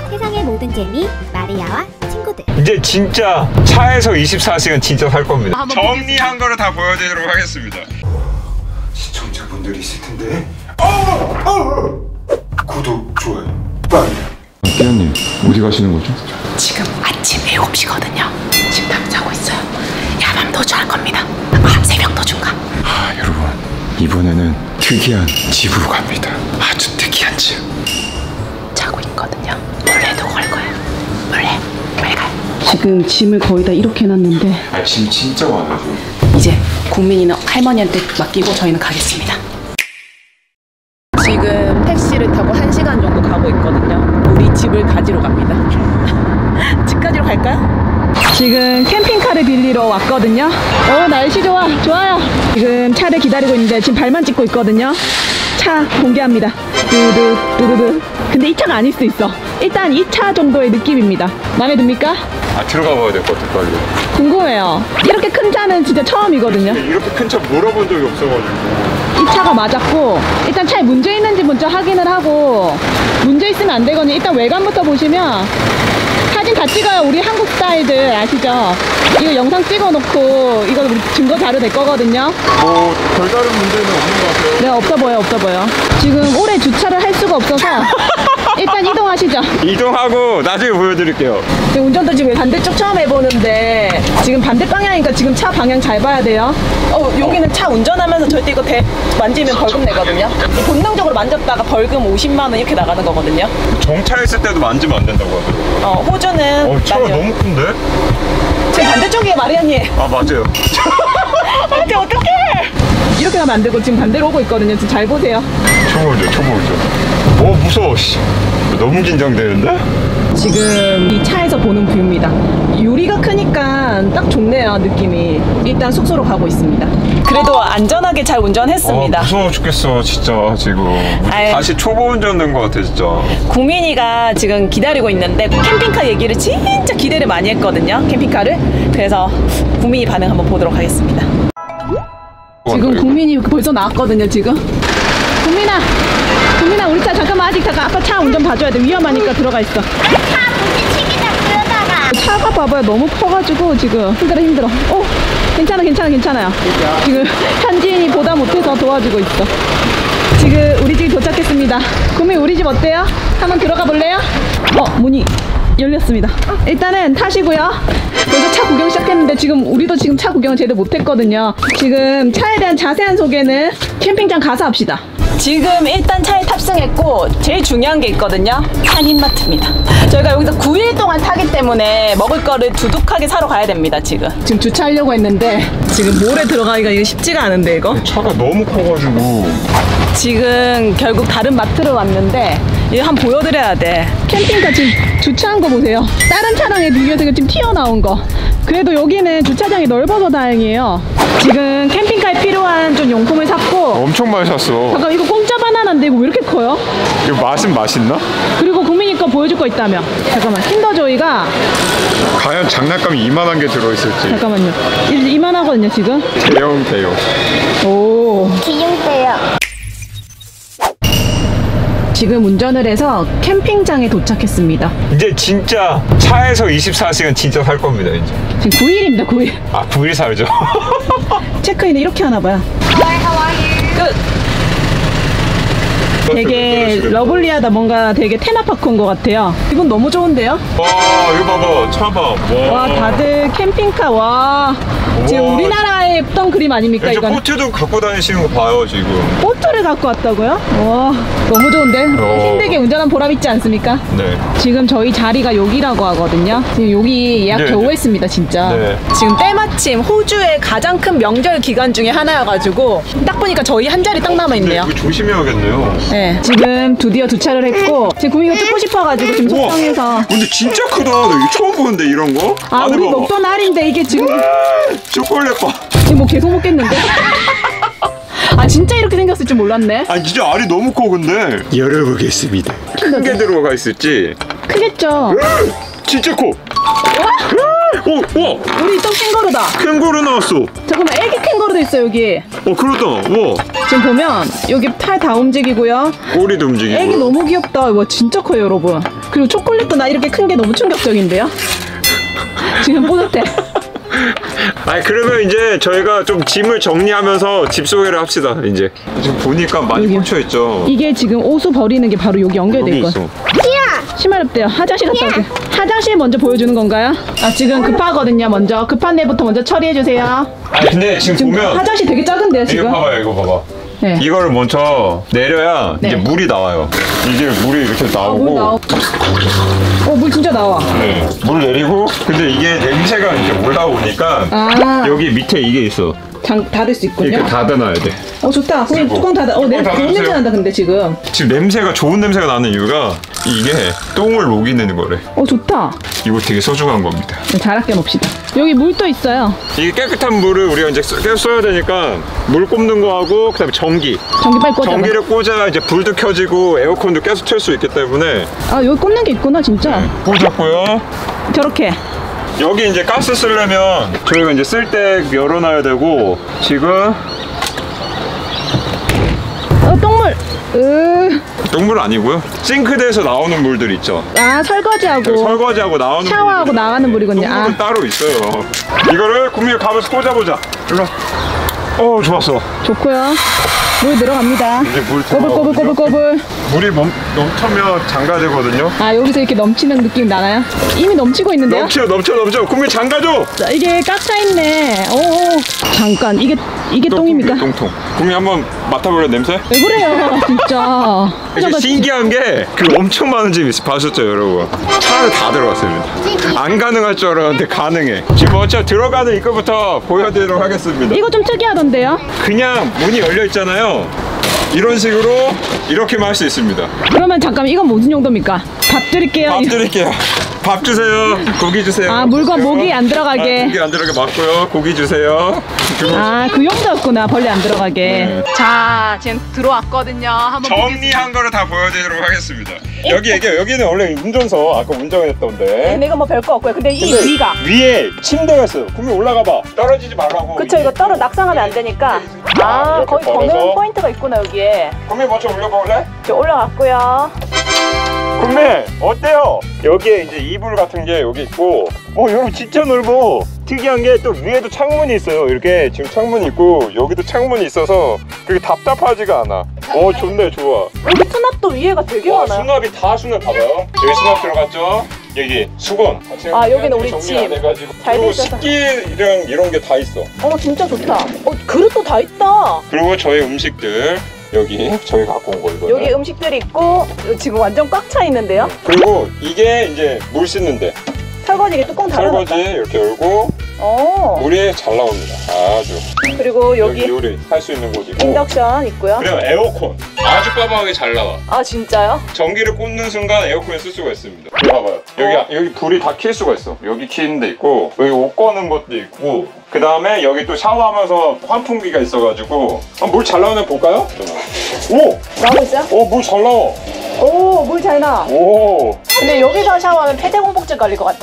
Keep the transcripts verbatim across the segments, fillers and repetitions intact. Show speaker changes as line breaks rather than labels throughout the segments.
세상의 모든 재미 마리아와 친구들.
이제 진짜 차에서 이십사 시간 진짜 살 겁니다. 정리한 거를 다 보여드리도록 하겠습니다. 시청자분들이 있을 텐데. 어! 어! 구독, 좋아요, 빨리.
끼아님 어디 가시는 거죠?
지금 아침 일곱 시거든요. 지금 잠 자고 있어요. 야밤 도주할 겁니다. 아, 새벽 도주인가?
아 여러분, 이번에는 특이한 집으로 갑니다. 아주 특이한 집.
자고 있거든요. 몰래 두고 갈 거예요. 몰래. 빨리 가요.
지금 짐을 거의 다 이렇게 해놨는데
아 짐 진짜 많아요.
이제 국민이는 할머니한테 맡기고 저희는 가겠습니다. 지금 택시를 타고 한 시간 정도 가고 있거든요. 우리 집을 가지러 갑니다. 집 가지러 갈까요?
지금 캠핑카를 빌리러 왔거든요. 어 날씨 좋아 좋아요. 지금 차를 기다리고 있는데 지금 발만 찍고 있거든요. 차 공개합니다. 두두 두두두. 근데 이 차가 아닐 수도 있어. 일단 이 차 정도의 느낌입니다. 마음에 듭니까?
아, 들어가 봐야 될 것 같아, 빨리.
궁금해요. 이렇게 큰 차는 진짜 처음이거든요.
이렇게 큰 차 몰아본 적이 없어가지고.
이 차가 맞았고, 일단 차에 문제 있는지 먼저 확인을 하고, 문제 있으면 안 되거든요. 일단 외관부터 보시면 사진 다 찍어요. 우리 한국 스타일들 아시죠? 이거 영상 찍어놓고 이거 우리 증거 자료 될 거거든요.
뭐 별다른 문제는 없는 것 같아요.
네, 없어 보여 없어 보여. 지금 오래 주차를 할 수가 없어서 일단 이동하시죠.
이동하고 나중에 보여드릴게요.
지금 운전도 지금 반대쪽 처음 해보는데 지금 반대 방향이니까 지금 차 방향 잘 봐야 돼요.
어, 여기는 차 운전하면서 절대 이거 대 만지면 벌금 내거든요. 본능적으로 만졌다가 벌금 오십만 원 이렇게 나가는 거거든요.
정차했을 때도 만지면 안 된다고 하더라고요.
어, 호주는
어, 차가
맞아요.
너무 큰데?
지금 반대쪽이에요, 마리아님.
아, 맞아요.
어떡해, 어떡해!
이렇게 가면 안 되고 지금 반대로 오고 있거든요. 지금 잘 보세요.
초보죠, 초보죠. 어, 무서워, 씨. 너무 긴장되는데?
지금 이 차에서 보는 뷰입니다. 유리가 크니까 딱 좋네요, 느낌이. 일단 숙소로 가고 있습니다.
그래도 안전하게 잘 운전했습니다.
아, 무서워 죽겠어, 진짜, 지금.
아유.
다시 초보 운전 된 것 같아, 진짜.
국민이가 지금 기다리고 있는데 캠핑카 얘기를 진짜 기대를 많이 했거든요. 캠핑카를. 그래서 국민이 반응 한번 보도록 하겠습니다.
지금 국민이 벌써 나왔거든요, 지금. 국민아! 국민아, 우리 차 잠깐만, 아직 잠깐. 아까 차 운전 봐줘야 돼. 위험하니까 들어가 있어.
차 부딪히기다 그러다가.
차가 봐봐요. 너무 커가지고 지금 힘들어 힘들어. 어 괜찮아 괜찮아 괜찮아요. 지금 현지인이 보다 못해서 도와주고 있어. 지금 우리 집 도착했습니다. 국민 우리 집 어때요? 한번 들어가 볼래요? 어 문이 열렸습니다. 일단은 타시고요. 먼저 차 구경 시작했는데 지금 우리도 지금 차 구경을 제대로 못했거든요. 지금 차에 대한 자세한 소개는 캠핑장 가서 합시다.
지금 일단 차에 탑승했고 제일 중요한 게 있거든요. 한인마트입니다. 저희가 여기서 구 일 동안 타기 때문에 먹을 거를 두둑하게 사러 가야 됩니다. 지금
지금 주차하려고 했는데 지금 몰에 들어가기가 이거 쉽지가 않은데 이거?
차가 너무 커가지고.
지금 결국 다른 마트로 왔는데 이거 한번 보여드려야 돼.
캠핑카 지금 주차한 거 보세요. 다른 차량에 비교해서 지금 튀어나온 거. 그래도 여기는 주차장이 넓어서 다행이에요. 지금 캠핑카에 필요한 좀 용품을 샀고.
엄청 많이 샀어.
잠깐 이거 공짜 바나나인데 이거 왜 이렇게 커요?
이거 맛은 맛있나?
그리고 국민이 거 보여줄 거 있다며. 잠깐만 킨더조이가
과연 장난감이 이만한 게 들어있을지.
잠깐만요. 이- 이만하거든요 지금.
대형 대형.
오.
기용대요.
지금 운전을 해서 캠핑장에 도착했습니다.
이제 진짜 차에서 이십사 시간 진짜 살 겁니다, 이제.
지금 구 일입니다 구 일.
아, 구 일 살죠.
체크인을 이렇게 하나 봐요.
끝.
되게 러블리하다. 뭔가 되게 테마파크 온 것 같아요. 이건 너무 좋은데요?
와, 이거 봐봐. 차 봐. 와,
와 다들 캠핑카. 와 지금
우와.
우리나라의 없던 그림 아닙니까
이제
이건?
코트도 갖고 다니시는 거 봐요, 지금.
보트를 갖고 왔다고요? 와 너무 좋은데?
어.
힘들게 운전한 보람 있지 않습니까?
네.
지금 저희 자리가 여기라고 하거든요. 지금 여기 예약
네,
겨우
네.
했습니다 진짜.
네.
지금 때마침 호주의 가장 큰 명절 기간 중에 하나여가지고 딱 보니까 저희 한 자리 딱 남아있네요.
이거 조심해야겠네요.
네, 지금 드디어 주차를 했고 지금 구미가 찍고 싶어가지고 지금
우와,
속상해서.
근데 진짜 크다. 나 이거 처음 보는데, 이런 거?
아
안에
우리
봐봐.
먹던 날인데 이게 지금
초콜릿 봐.
이거 뭐 계속 먹겠는데? 아 진짜 이렇게 생겼을 줄 몰랐네.
아니, 진짜 알이 너무 커, 근데. 열어보겠습니다. 큰 게 들어가 있을지.
크겠죠?
진짜 커. 오, 와!
우리 또 캥거루다.
캥거루 나왔어.
잠깐만, 애기 캥거루도 있어 여기.
어, 그러다. 와.
지금 보면 여기 팔 다 움직이고요.
꼬리도 움직이고.
애기 너무 귀엽다. 와 진짜 커요 여러분. 그리고 초콜릿도 나 이렇게 큰 게 너무 충격적인데요. 지금 뿌듯해.
아니 그러면 이제 저희가 좀 짐을 정리하면서 집 소개를 합시다. 이제 지금 보니까 많이
여기요.
꽂혀 있죠.
이게 지금 오수 버리는 게 바로 여기 연결돼
여기
있거든.
있어.
심하렵대요. 화장실 갔다 오세요. 화장실 먼저 보여주는 건가요? 아 지금 급하거든요. 먼저 급한 애부터 먼저 처리해 주세요.
아 근데 지금,
지금
보면
화장실 되게 작은데요
이거
지금?
봐봐요, 이거 봐봐.
네.
이거를 먼저 내려야
네.
이제 물이 나와요. 이게 물이 이렇게 나오고.
물 나오. 어, 물 진짜 나와.
네, 물 내리고. 근데 이게 냄새가 이렇게 올라오니까
아.
여기 밑에 이게 있어.
장 닫을 수 있군요.
이렇게 닫아놔야 돼.
어 좋다. 거기
그리고
뚜껑 닫아. 어, 내
뚜껑
좋은 냄새
닫아주세요.
난다 근데 지금.
지금 냄새가 좋은 냄새가 나는 이유가 이게 똥을 녹이는 거래.
어 좋다.
이거 되게 소중한 겁니다.
네, 잘 아껴봅시다. 여기 물도 있어요.
이게 깨끗한 물을 우리가 이제 계속 써야 되니까 물 꼽는 거 하고 그다음에 전기.
전기 빨리 꽂아.
전기를 꽂아야 이제 불도 켜지고 에어컨도 계속 틀 수 있기 때문에.
아 여기 꽂는 게 있구나 진짜.
꽂았고요.
저렇게.
여기 이제 가스 쓰려면 저희가 이제 쓸 때 열어놔야 되고 지금
어 똥물. 으.
똥물 아니고요. 싱크대에서 나오는 물들 있죠.
아 설거지하고.
설거지하고 나오는
샤워하고
물들이
나가는 물이군요.
똥물은
아.
따로 있어요. 이거를 국민이 가면서 꽂아보자. 일로 와. 어 좋았어.
좋고요. 물 들어갑니다.
이제 물
꼬불 꼬불 꼬불 꼬불.
물이 넘, 넘쳐면 장가되거든요.
아 여기서 이렇게 넘치는 느낌 나나요? 이미 넘치고 있는데요?
넘쳐 넘쳐 넘쳐. 국민 장가줘.
자, 이게 꽉 차 있네. 오 잠깐 이게 이게 똥입니까?
똥통. 국민 한번 맡아볼래 냄새?
왜 그래요 진짜.
이게
나
신기한 게 그 엄청 많은 집이 있어. 봐셨죠 여러분? 차 안에 다 들어갔습니다. 안 가능할 줄 알았는데 가능해. 지금 먼저 들어가는 입구부터 보여드리도록 하겠습니다.
이거 좀 특이하던데요?
그냥 문이 열려 있잖아요. 이런 식으로 이렇게만 할 수 있습니다.
그러면 잠깐 이건 무슨 용도입니까? 밥 드릴게요.
밥 드릴게요. 밥 주세요. 고기 주세요.
아, 물과 모기 안 들어가게.
아, 고기 안 들어가게 맞고요. 고기 주세요.
아, 그 용도였구나. 벌레 안 들어가게.
네.
자, 지금 들어왔거든요. 한번
정리한 거를 다 보여드리도록 하겠습니다. 여기 여기 여기는 원래 운전석 아까 운전했던데.
내가 뭐 별거 없고요. 근데 이
근데
위가.
위에 침대가 있어요. 그러면 올라가 봐. 떨어지지 말라고.
그쵸, 이거 떨어 낙상하면 안 되니까. 아,
이렇게
거기
걸어서.
거는 포인트가 있구나, 여기에.
국민 먼저 올려볼래?
이렇게 올라갔고요.
국민 어때요? 여기에 이제 이불 같은 게 여기 있고, 어 여러분 진짜 넓어. 특이한 게 또 위에도 창문이 있어요. 이렇게 지금 창문이 있고 여기도 창문이 있어서 그게 답답하지가 않아. 어 좋네, 좋아.
여기 수납도 위에가 되게
와,
많아요.
수납이 다 수납 봐봐요. 여기 수납 들어갔죠? 여기 수건.
아, 여기는 우리
정리
집.
안 해가지고.
잘
그리고
돼 있어서.
식기랑 이런 게 다 있어.
어, 진짜 좋다. 어, 그릇도 다 있다.
그리고 저희 음식들 여기 저희 갖고 온 거 이거.
여기 음식들이 있고 지금 완전 꽉 차 있는데요.
그리고 이게 이제 물 씻는데
설거지기 뚜껑 닫아놨다.
설거지 이렇게 열고
어.
물이 잘 나옵니다. 아주.
그리고
여기,
여기
요리 할 수 있는 곳이고.
인덕션 있고요.
그리고 에어컨 아주 빠방하게 잘 나와.
아 진짜요?
전기를 꽂는 순간 에어컨을 쓸 수가 있습니다. 여기 봐봐요. 여기 여기 불이 다 킬 수가 있어. 여기 키는 데 있고 여기 옷 꺼는 것도 있고. 그 다음에 여기 또 샤워하면서 환풍기가 있어가지고 물 잘 나오는 볼까요? 오!
나오고 있어요?
오, 물 잘 나와.
오, 물 잘 나.
오.
근데 여기서 샤워하면 폐대공복증 걸릴 것 같아.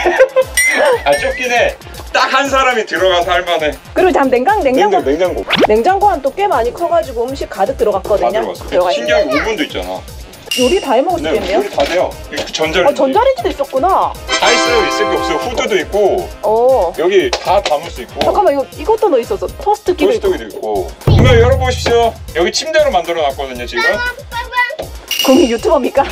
아 좁긴 해. 딱 한 사람이 들어가서 할만해.
그리고 잠 냉장 냉장고
냉장 냉장고.
냉장고는 또 꽤 많이 커가지고 음식 가득 들어갔거든요.
다 들어갔어.
들어가 있어요.
신기하게 오븐도 있잖아.
요리 다 해먹을 수
네,
있겠네요.
우리 다 돼요. 이거 전자레인지.
어, 전자레인지도 있었구나.
다 있어요. 있을 게 없어요. 후드도 있고
어.
여기 다 담을 수 있고.
잠깐만 이거 이것도 넣어 있어서 토스트기도 있고.
토스트기도 있고. 한번 열어보십시오. 여기 침대로 만들어 놨거든요 지금.
국민 유튜버입니까?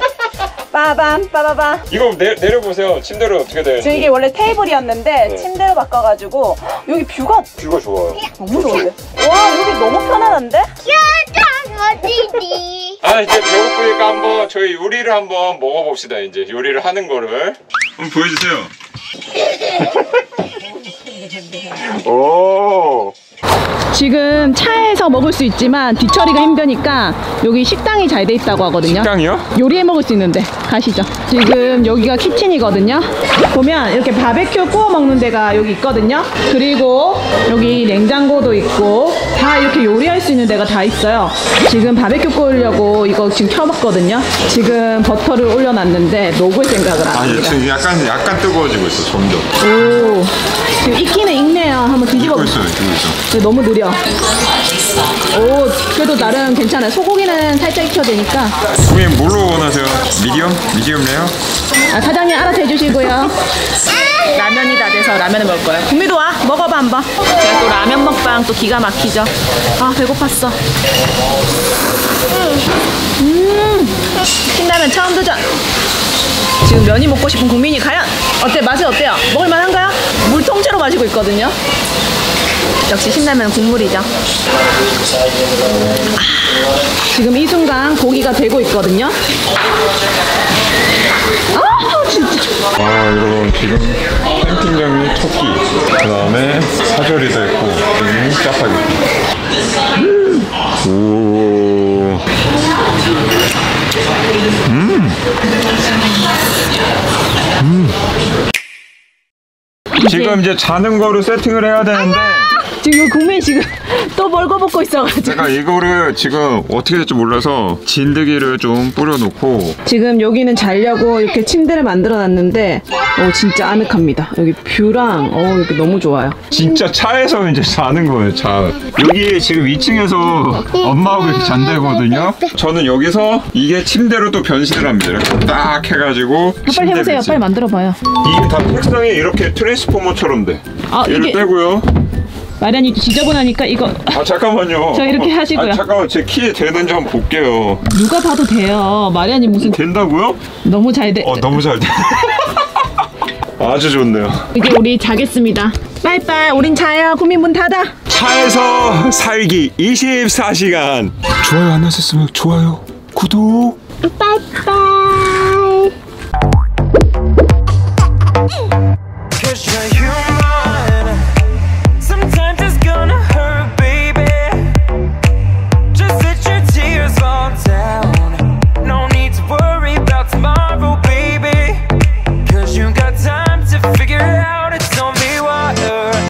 빠밤 빠바밤.
이거 내, 내려보세요. 침대로 어떻게 되는지.
지금 이게 원래 테이블이었는데
네.
침대로 바꿔가지고 여기 뷰가
뷰가 좋아요.
너무 좋은데? 와 여기 너무 편안한데?
어디지?
아 이제 배고프니까 한번 저희 요리를 한번 먹어봅시다. 이제 요리를 하는 거를 한번 보여주세요. 오.
지금 차에서 먹을 수 있지만 뒤처리가 힘드니까 여기 식당이 잘 돼 있다고 하거든요.
식당이요?
요리해 먹을 수 있는데 가시죠. 지금 여기가 키친이거든요. 보면 이렇게 바베큐 구워 먹는 데가 여기 있거든요. 그리고 여기 냉장고도 있고 다 이렇게 요리할 수 있는 데가 다 있어요. 지금 바베큐 구우려고 이거 지금 켜봤거든요. 지금 버터를 올려놨는데 녹을 생각을 안
아니
합니다.
지금 약간 약간 뜨거워지고 있어 점점.
오, 지금 익기는 익네요. 한번 뒤집어
익고
보세요.
있어요, 익고 있어.
너무 느려. 오, 그래도 나름 괜찮아요. 소고기는 살짝 익혀야 되니까.
고객님 뭘로 원하세요? 미디엄? 미디엄 레어?
아, 사장님 알아서 해주시고요. 라면이 다 돼서 라면을 먹을 거예요. 국미도 와, 먹어봐 한번. 제가 또 라면 먹방 또 기가 막히죠. 아, 배고팠어. 음, 신라면 처음 도전. 지금 면이 먹고 싶은 국민이 과연 어때? 맛이 어때요? 먹을만한가요? 물 통째로 마시고 있거든요. 역시 신라면 국물이죠. 아, 지금 이 순간 고기가 되고 있거든요. 아, 진짜.
아 여러분 지금 캠핑장이 토끼, 그 다음에 사절이도 있고 여기는 짜파게티. 오. 음. 음. 지금 이제 자는 거로 세팅을 해야 되는데
지금 국민 지금 또 벌거벗고 있어가지고
제가 이거를 지금 어떻게 될지 몰라서 진드기를 좀 뿌려놓고
지금 여기는 자려고 이렇게 침대를 만들어놨는데 오 진짜 아늑합니다. 여기 뷰랑 어 여기 너무 좋아요.
진짜 차에서 이제 자는 거예요. 차 여기 지금 이 층에서 엄마하고 이렇게 잔대거든요. 저는 여기서 이게 침대로 또 변신을 합니다. 이렇게 딱 해가지고
빨리
침대
해보세요.
변신.
빨리 만들어봐요.
이게 다 색상이 이렇게 트랜스포머처럼 돼.
아,
얘를
이게-
떼고요.
마련이 지저분하니까 이거
아 잠깐만요.
저 이렇게 하시고요.
아, 잠깐만 제 키에 되는지 한번 볼게요.
누가 봐도 돼요. 마련이 무슨
된다고요?
너무 잘 돼.
어 너무 잘 돼. 아주 좋네요.
이제 우리 자겠습니다. 빠이빠이. 우린 자요. 국민 문 닫아.
차에서 살기 이십사 시간. 좋아요 안 하셨으면 좋아요, 구독.
빠이빠이.